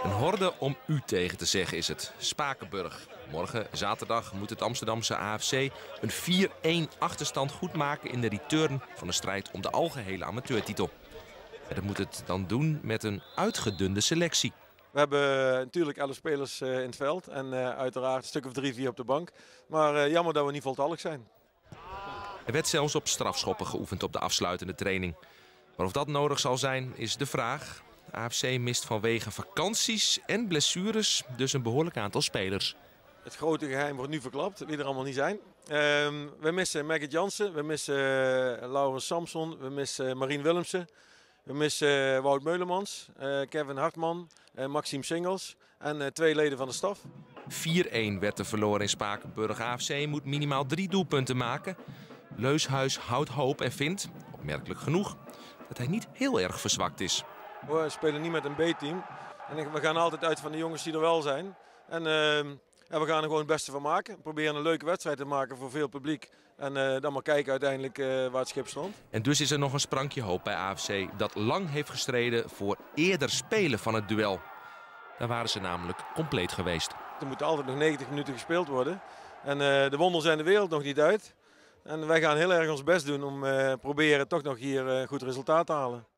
Een horde om u tegen te zeggen is het. Spakenburg. Morgen, zaterdag, moet het Amsterdamse AFC een 4-1 achterstand goedmaken in de return van de strijd om de algehele amateurtitel. En dat moet het dan doen met een uitgedunde selectie. We hebben natuurlijk 11 spelers in het veld en uiteraard een stuk of 3, 4 op de bank. Maar jammer dat we niet voltallig zijn. Er werd zelfs op strafschoppen geoefend op de afsluitende training. Maar of dat nodig zal zijn, is de vraag. De AFC mist vanwege vakanties en blessures dus een behoorlijk aantal spelers. Het grote geheim wordt nu verklapt, wie er allemaal niet zijn. We missen Maggot Jansen, we missen Laurens Samson, we missen Marien Willemsen. We missen Wout Meulemans, Kevin Hartman, Maxime Singels en 2 leden van de staf. 4-1 werd er verloren in Spakenburg. AFC moet minimaal 3 doelpunten maken. Leushuis houdt hoop en vindt, opmerkelijk genoeg, dat hij niet heel erg verzwakt is. We spelen niet met een B-team. En we gaan altijd uit van de jongens die er wel zijn. En we gaan er gewoon het beste van maken. We proberen een leuke wedstrijd te maken voor veel publiek. En dan maar kijken uiteindelijk waar het schip strandt. En dus is er nog een sprankje hoop bij AFC dat lang heeft gestreden voor eerder spelen van het duel. Daar waren ze namelijk compleet geweest. Er moeten altijd nog 90 minuten gespeeld worden. En de wonderen zijn de wereld nog niet uit. En wij gaan heel erg ons best doen om proberen toch nog hier een goed resultaat te halen.